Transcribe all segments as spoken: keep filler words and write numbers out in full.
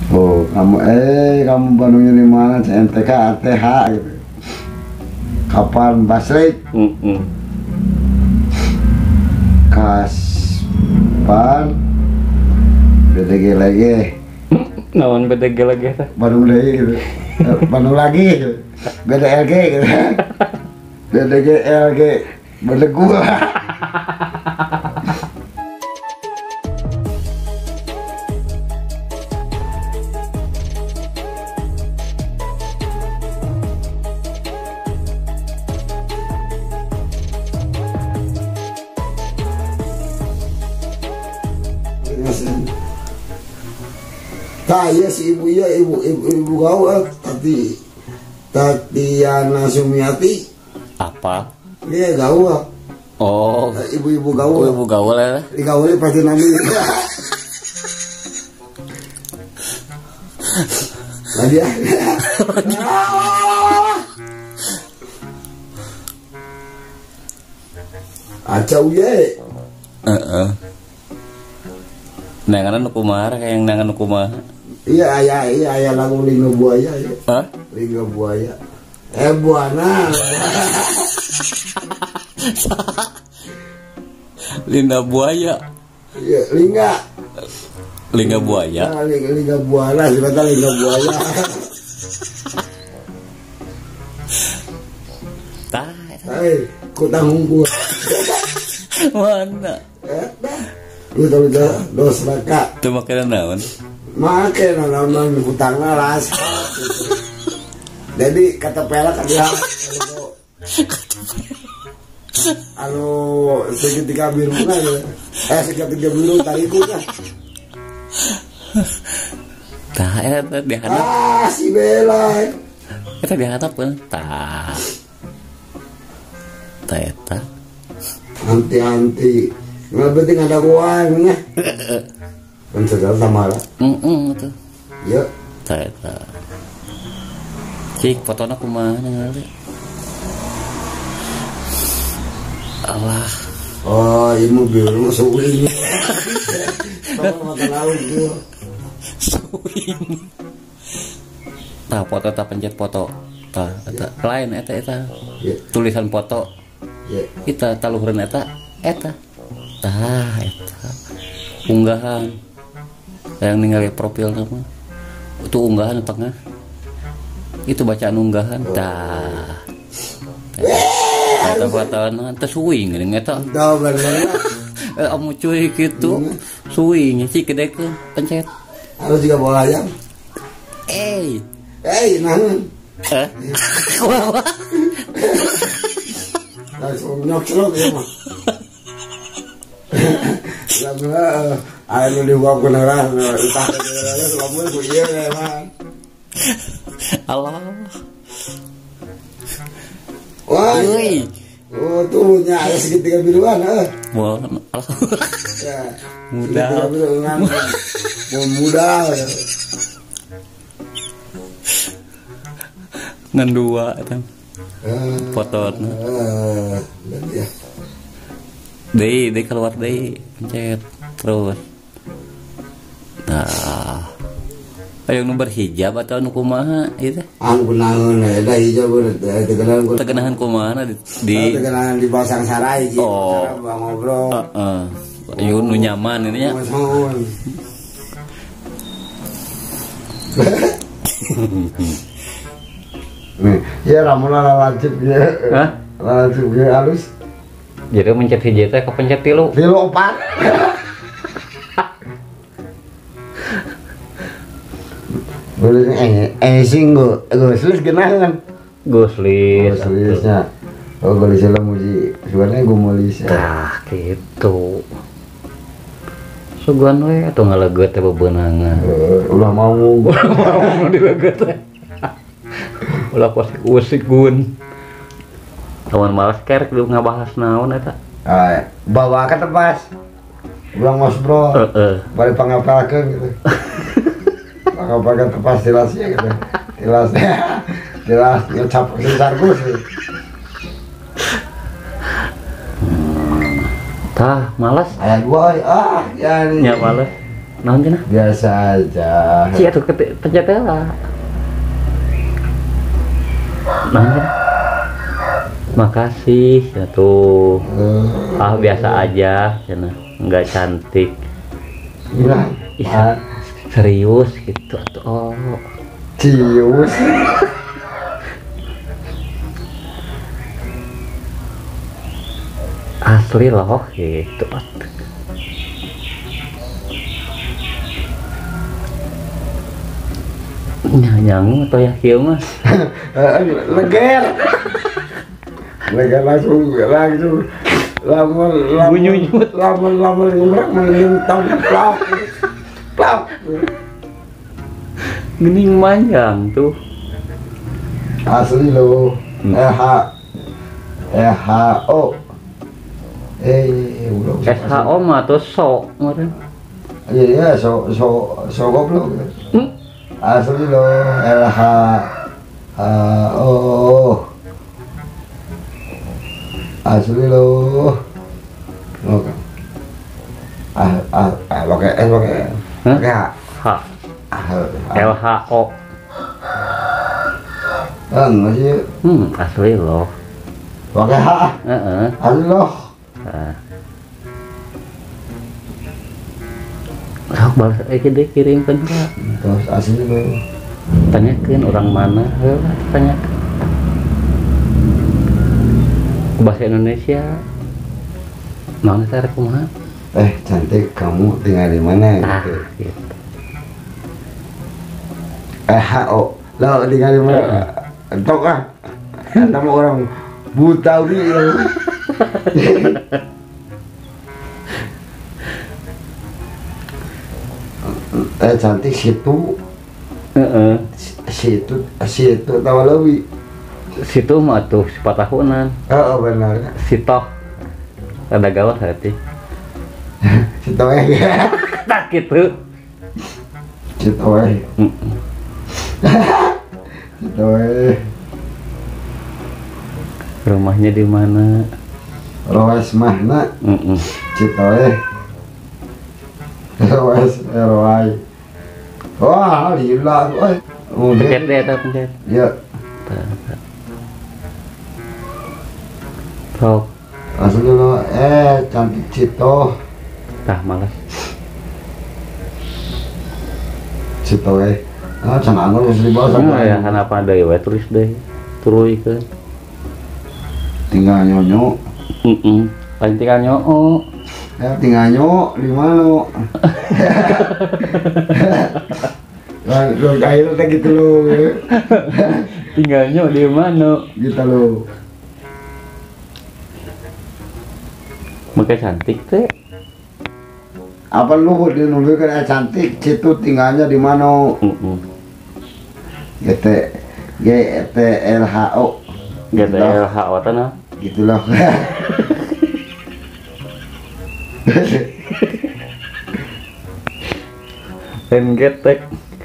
Oh, kamu eh kamu Bandungnya di mana? C M T K, A T H gitu. Kapan Basrik? Mm -mm. Kaspan B D G lagi. Naon B D G lagi teh? Bandung lagi gitu. Bandung lagi gitu. B D L G gitu. B D G L G Belegu. Kaya si ibu ya ibu ibu ibu gaul tadi Tatiana Sumiati Apa? dia gaul Oh, ibu-ibu oh, gaul ibu gaul ya. di gaul pasti nami tadi ya acau ye Heeh. Nanganan nu kumaha kayak yang nangan nu kumaha. iya iya iya iya lagu lingga buaya ya Hah? lingga buaya eh buana Linda buaya. iya lingga Lingga buaya. nah, lingga lingga buana sebentar lingga buaya Tah, eh ku tanggung gua mana? eh lu tahu dah dos raka Tuh makanan naon? make nanaon hutangna las jadi kata pelak kan dia anu segitiga biru na eh segitiga biru tarikunya Tah, eta dihanap. ah si Bella Eta dihanap kan? Tah. Tah eta. anti-anti nggak penting ada uangnya kan segala sama lah Heeh tuh. ya Tah eta. Cik fotona kumaha ningali? Allah. oh ini mobil masuk ini sama makan lauk tuh Suing. Tah foto tah pencet foto. Tah eta lain eta eta. ya Tulisan foto. ya Kita taluhurun eta eta. Tah eta. Unggahan. Yang ningali profil nama. Itu unggahan tengah. Itu bacaan unggahan. Tah. Eta fotona teh suing geuning eta. tahu bener Eh amu cuy kitu. Suing sih kedekeun pencet. harus juga bola ayam Eh. eh nangan Eh. Kumaha? langsung nyok-nyok ya mah langsung ayo lu dibawa ke nerang entah ke nerang selamu itu iya ya mah Allah. wah Euy. oh tuh nya ada segitiga biruan eh Wah, ya muda. segitiga biruan mau muda ya. Ngan dua eta Eh, fotona. eh, dan ya Deui, deui keluar deui, pencet terus. Nah. Aya nu berhijab atau nu kumaha ieu teh? angku naon da hijau bener tegenan ku Tegenahan kumaha di di tegenan di Basang Sarai gitu Oh. ngobrol heeh. Aya nu nyaman ini nya. Mason. Nih, ya ramun ala lancip ya. Hah? Lancip ge halus. Jadi mencet hiji teh kepencet tilu. Tilu opat. Boleh eh eh singgo, goslis genahan. Goslis. Goslisnya. Oh, goslis lah muji. Sebenarnya gue mau lis. Tah gitu. Sugan we atuh ngaleget teh bebeunangan. Ulah mau Mau dileget teh. Ulah posik usik gun. Lawan malas kerek lu ngabahas naon eta. ah, bawa ke tepas. Ulang mas bro. Heeh. Balik pangapalkeun gitu. Pangapalkeun tepas tilasnya gitu. Tilasnya. Tilas ngecap sesar gus. Tah malas. Ayat dua ah ya Nya malas. naon cenah? Biasa aja. Si atuh pencet lah. Naon cenah? Makasih ya tuh. Eh, Ah biasa aja cenah, enggak cantik. Iya. Iya, serius gitu atuh. Oh. Cius. Asli loh gitu atuh. Nyanyang atau ya kieu mah. Leger. Leger langsung langsung lamun lamun Bunyut. lamun lamun ngumrak melintang plak plak. Gening manjang tuh. Asli lo. Hmm. Eh H eh H O eh udah S H O mah tuh sok meureun. iya iya so so so goblok. Hmm? Asli lo L H H O asli lo. Oke. Ah ah ah pakai S pakai Hah? pakai H. H Ah, L H O. kan masih Hmm, asli loh. pakai H. Heeh. Asli lo. Nah. Sok balas eh deh kirimkeun Pak. Terus asli lo. Tanyakeun orang mana? Heulah tanyakeun. Bahasa Indonesia. Naon teh rek kumaha? Eh cantik, kamu tinggal di mana Ah, gitu. gitu. Eh H O lo tinggal di mana? Entok ah. Anda mah orang buta gitu. Eh cantik situ Heeh. situ situ tahu lebih. Situ mah tuh sifat tahunan. Oh benar. Sitoh. Ada gawat hati. Situ eh Tak gitu. situ eh Mm-mm. situ eh Rumahnya di mana? Roes mahna Mm-mm. situ eh Roes Roy. Wah lila oi. Pencet deh, tak pencet. Ya Tak, tak. Sok. langsung dulu eh cantik situ Tah malas. situ eh ah can anggur geus di bawah Sama ya kenapa ada ya tulis deh. Turuykeun. tinggal nyonyo Heeh. Paling tinggal nyoo. ya tinggal nyo di mana Nah, lo kayak teh gitu lo Tinggal nyoo di mana? gitu lo Makanya cantik teh. apa lu di nulis kan cantik situ tinggalnya di mana Heeh. G T G T L H O G T L H O tanah. gitu loh Dan getek.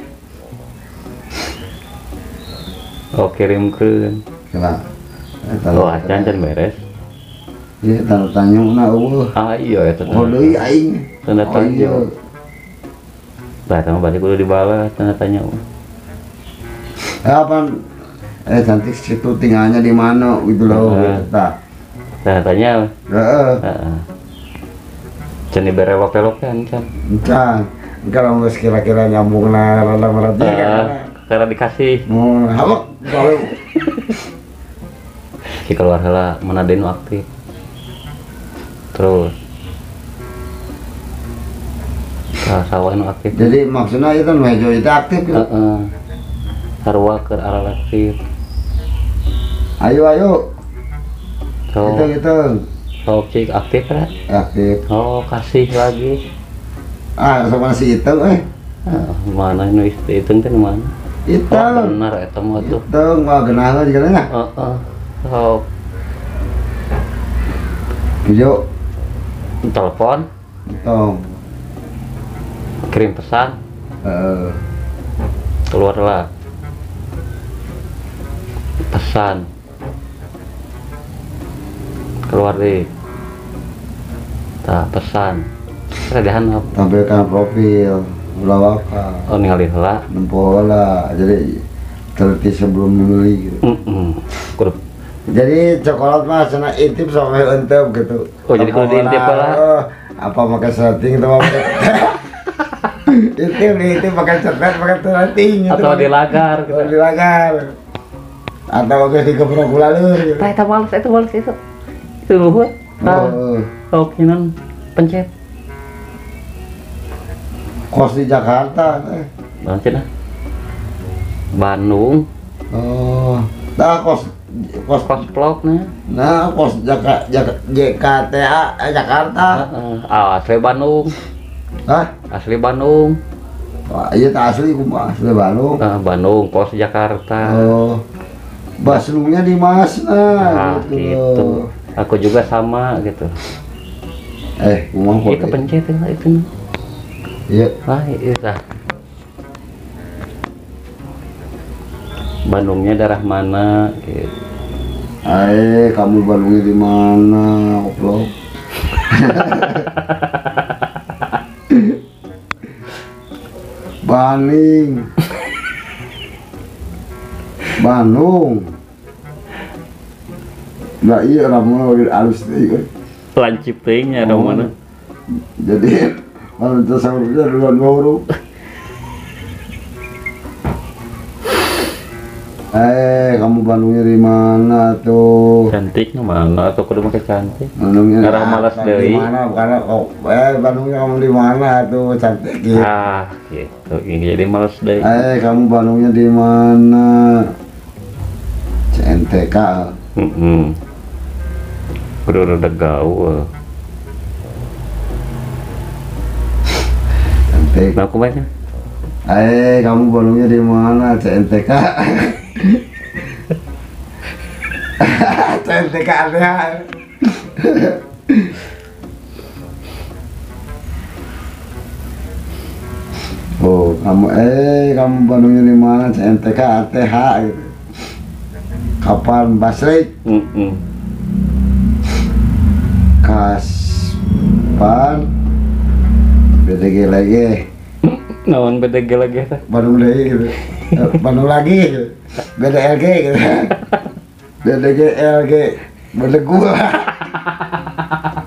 Oh kirimkeun. kenapa Oh acan can beres. dia tanda tanya na eueuh Ah iya ya oh tanda. deui aing Tanda oh tanya. iya Lah tama balik kudu dibalas tanda tanya. eh apa eh cantik situ tinggalnya di mana gitu loh Heeh. tah Tanda tanya. heeh Heeh. Can diberelok-elokan can. can kalau nggak kira-kira nyambung na rada merata Ah, kan karena dikasih. mau halo kalau Si keluar heula mana denu aktif. Terus Nah, sawah nu aktif. jadi maksudnya itu mejo itu aktif ya? Heeh. Sarua keur arah aktif. Ayo ayo So, gitu gitu so cik aktif ya? aktif Oh, kasih lagi. ah sama si itu eh Ah, mana nu itu itu teh nu mana? itu Oh, benar eta mah tuh. itu mau kenal juga nggak Heeh. So, video telepon, itu kirim pesan, eh keluarlah. Pesan. Keluar deh. Tah, pesan. Ada handap. tampilkan profil ulah wakal Oh ningali heula. nempola jadi teliti sebelum membeli gitu. Heeh. Kudu. Jadi coklat mah cenah intip sampai entep gitu. Oh, jadi kudu diintip lah. Oh, apa pakai setting atau pakai intip nih intip pakai coklat pakai setting gitu. Atau di lagar gitu. Atau di lagar. Atau pakai digeprok kulaleur gitu. Tah eta males itu males itu. Itu luhur. Tah. Oh, Oh, kinan pencet. kos di Jakarta teh. Bang cenah. Bandung, Oh, dah kos kos kos vlog nah. nah kos Jaka, Jaka, J K T A eh, Jakarta. Heeh. Ah, asli Bandung. Hah? Asli Bandung. Wah, iya tak asli kumaha asli Bandung. Ah, Bandung, pos Jakarta. Oh. Baslungnya di Mas Nah, gitu. gitu. Aku juga sama gitu. Eh, kumaha kok. Itu pencet itu itu. Iya. Ah, iya tah. Bandungnya daerah mana gitu. Eh, kamu Bandungnya di mana, Oplok? Baning. Bandung. Nah iya ramu lagi alus deh. Lancip teuing nya ada Oh. mana. Jadi kalau itu sahurnya duluan baru. Eh, kamu Bandungnya di mana tuh? Cantiknya mana atau kudu make cantik. Bandungnya Ngarang malas di deui. mana? Karena oh, eh Bandungnya kamu di mana tuh cantik gitu. Ah, gitu. Ini jadi males deh. Eh, kamu Bandungnya di mana? C N T K. Heeh. Kudu rada gaul. Cantik. Nah, aku baca. Eh, kamu Bandungnya di mana? C N T K. C N T K ada. Oh, kamu eh kamu Bandungnya di mana? C N T K A T H gitu. Kapan Basrik? Heeh. Kaspan B D G lagi. Naon beda ge lagi teh. Bandung lagi gitu. Eh, Bandung lagi gitu. B D L G gitu. B D G L G. Beda gua.